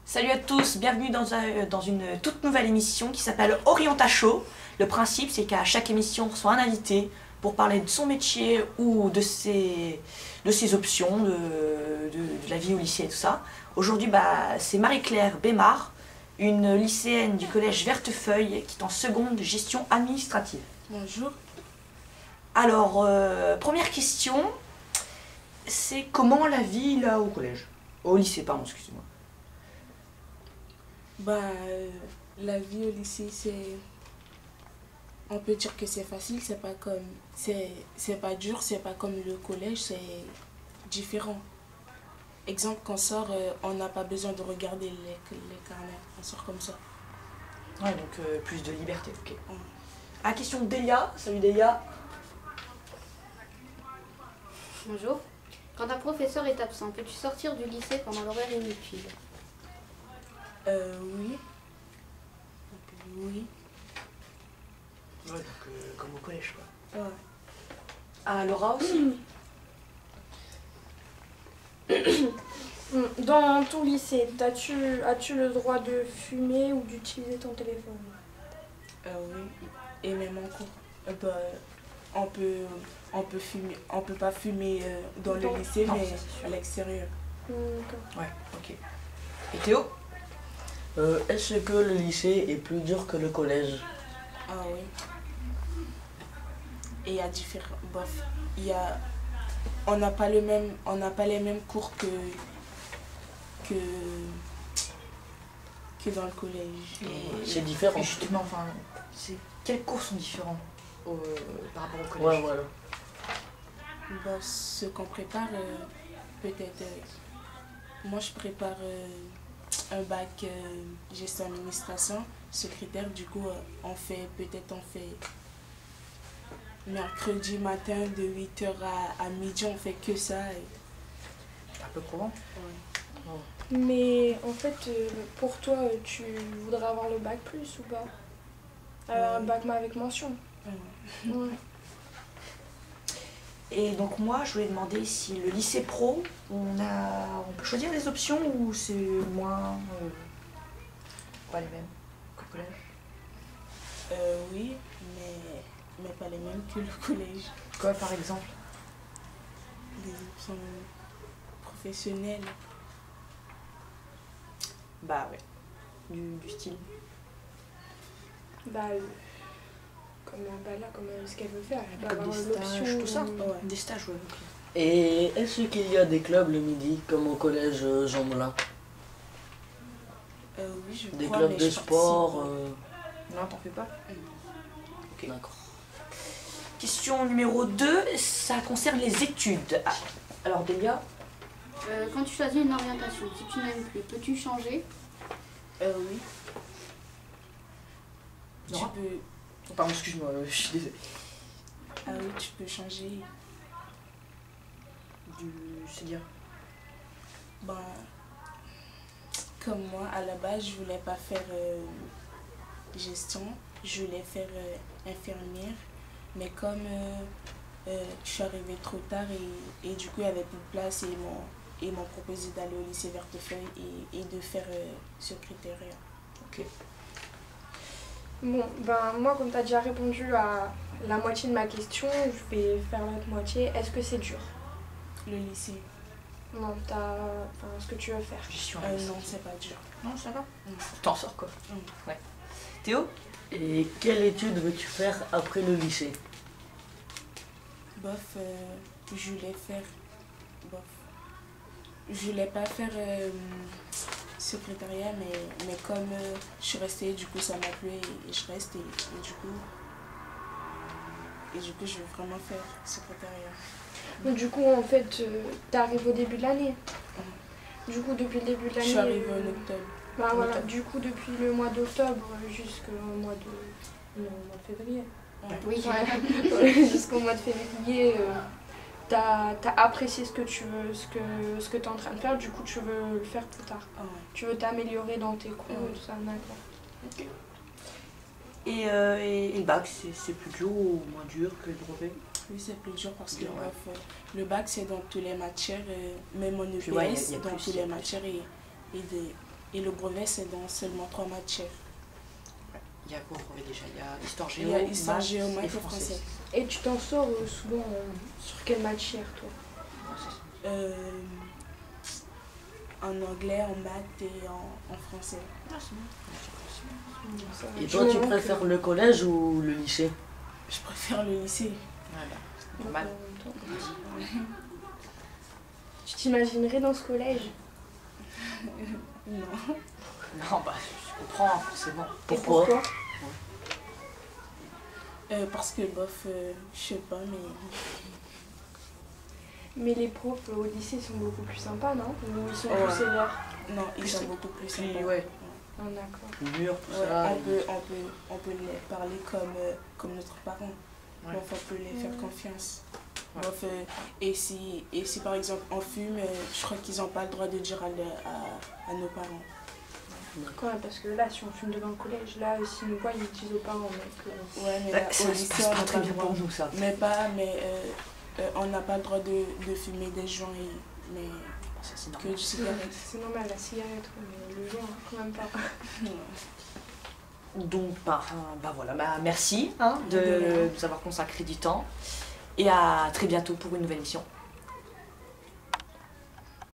Salut à tous, bienvenue dans une toute nouvelle émission qui s'appelle Orienta Show. Le principe, c'est qu'à chaque émission, on reçoit un invité pour parler de son métier ou de ses options, de la vie au lycée et tout ça. Aujourd'hui, c'est Marie-Claire Bémard, une lycéenne du collège Vertefeuille qui est en seconde gestion administrative. Bonjour. Alors, première question, c'est comment la vie là au collège? Au lycée, pardon, excusez-moi. La vie au lycée, on peut dire que c'est facile, c'est pas dur, c'est pas comme le collège, c'est différent. Exemple, quand on sort, on n'a pas besoin de regarder les carnets, on sort comme ça. Ouais, donc plus de liberté, ok. Ah, question de Delia. Salut Delia. Bonjour. Quand un professeur est absent, peux-tu sortir du lycée pendant l'horaire inutile? Oui. Oui. Ouais, donc comme au collège, quoi. Ouais. Ah, Laura aussi. Dans ton lycée, as-tu le droit de fumer ou d'utiliser ton téléphone? Oui. Et même en cours. On peut fumer, on peut pas fumer dans le lycée, non, mais à l'extérieur. Ouais, ok. Et Théo? Est-ce que le lycée est plus dur que le collège? Ah oui. Et il y a différents. Bof. On n'a pas les mêmes cours que dans le collège. C'est différent. Et justement, enfin, quels cours sont différents par rapport au collège? Ouais, voilà. Ce qu'on prépare, peut-être. Moi, je prépare un bac gestion administration, secrétaire. Du coup, on fait mercredi matin de 8h à midi, on fait que ça. Un peu probant. Ouais. Mais en fait, pour toi, tu voudrais avoir le bac plus ou pas? Un bac avec mention. Ouais. Et donc moi, je voulais demander si le lycée pro, on peut choisir des options ou c'est moins pas les mêmes qu'au collège? Oui, mais pas les mêmes que le collège. Quoi par exemple? Des options professionnelles. Bah ouais, du style. Comme ce qu'elle veut faire, elle va Comme avoir des l'option. stages, tout ça? Ouais. Des stages, ouais, ok. Et est-ce qu'il y a des clubs le midi, comme au collège Jean Moulin? Oui, je Des crois, clubs mais de je sport participe Non, t'en fais pas? Ok. D'accord. Question numéro 2, ça concerne les études. Ah, alors Delia? Quand tu choisis une orientation, si tu n'aimes plus, peux-tu changer? Oui. Non. Tu peux... Oh, pardon, excuse-moi, je suis désolée. Ah oui, tu peux changer. C'est-à-dire? Comme moi, à la base, je voulais pas faire gestion, je voulais faire infirmière. Mais comme je suis arrivée trop tard et du coup, il n'y avait plus de place et ils m'ont proposé d'aller au lycée Vertefeuille et de faire secrétariat. Ok. Bon, moi, comme tu as déjà répondu à la moitié de ma question, je vais faire l'autre moitié. Est-ce que c'est dur? Le lycée? Non, ce que tu veux faire. Gestion Non, c'est pas dur. Non, ça va? Mm. T'en sors quoi? Mm. Ouais. Théo? Et quelle étude veux-tu faire après le lycée? Je voulais faire... Je voulais pas faire secrétariat, mais comme je suis restée, du coup ça m'a plu et je reste et du coup je veux vraiment faire secrétariat. Donc, du coup, en fait, t'arrives au début de l'année. Du coup, depuis le début de l'année... Je suis arrivée en octobre. Voilà, du coup, depuis le mois d'octobre jusqu'au mois de février. Oui. Ouais. Jusqu'au mois de février, t'as apprécié ce que tu veux, ce que t'es en train de faire, du coup tu veux le faire plus tard. Ah ouais. Tu veux t'améliorer dans tes cours et tout ça, d'accord. Ok. Et le bac, c'est plus dur ou moins dur que le brevet? Oui, c'est plus dur parce que Dur, ouais. bref, le bac c'est dans toutes les matières, même en EPS, Puis ouais, y a dans plus, toutes y a les plus. matières et Et le brevet, c'est dans seulement 3 matières. Il y a quoi au brevet déjà? Il y a histoire Il géo, y a histoire, maths géo, maths et et français. Et tu t'en sors souvent sur quelle matière, toi? En anglais, en maths et en français. Ça, Et toi, tu préfères le collège ou le lycée? Je préfère le lycée. Voilà. Normal. Tu t'imaginerais dans ce collège? Non. Non, bah, je comprends, forcément. Et pourquoi? Parce que bof, je sais pas, mais... Mais les profs au lycée sont beaucoup plus sympas, non? Ou ils sont Ouais. plus sévères? Non, ils sont beaucoup plus Puis, sympas. ouais, Ah, d'accord. Plus dur, tout Ouais, ça. on peut les parler comme notre parent. Ouais. Bof, on peut les faire confiance. Ouais. Bof, et si par exemple on fume, je crois qu'ils n'ont pas le droit de dire à nos parents. Quoi, parce que là, si on fume devant le collège, là, s'ils nous voient, ils disent aux parents, mec. Ouais, mais Bah, là, ça au se lycée, passe on pas n'a très pas le bien droit. pour nous, ça. Mais on n'a pas le droit de fumer des joints, mais Ça, c'est que normal. du cigarette. C'est normal, la cigarette, oui, mais le joint, quand même pas. Donc, bah voilà, merci De rien. de nous avoir consacré du temps. Et à très bientôt pour une nouvelle émission.